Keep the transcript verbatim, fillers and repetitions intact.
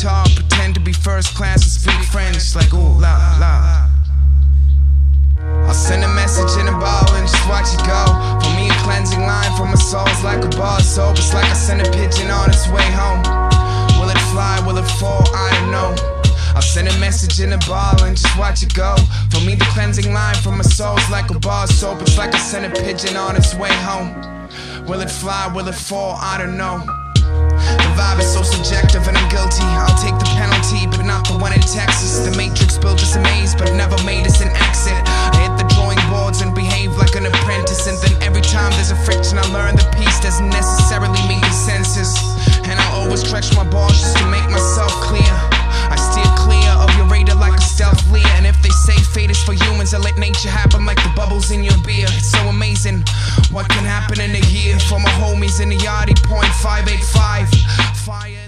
guitar, pretend to be first class and speak French like ooh la la. I'll send a message in a bottle and just watch it go. For me a cleansing line from my soul's like a bar of soap. It's like I send a pigeon on its way home. Will it fly, will it fall, I don't know. I'll send a message in a bottle and just watch it go. For me the cleansing line from my soul's like a bar of soap. It's like I send a pigeon on its way home. Will it fly, will it fall, I don't know. The vibe is so subjective and I'm guilty. I'll take the penalty, but not the one in Texas. The Matrix built us a maze, but never made us an exit. I hit the drawing boards and behave like an apprentice. And then every time there's a friction, I learn the piece doesn't necessarily make consensus. And I always stretch my balls just to make myself clear. I steer clear of your radar like a stealth leer. And if they say fate is for humans, I let nature happen like the bubbles in your beer. It's so amazing what can happen in a year. For my homies in the yardie, point five eight five. Fire.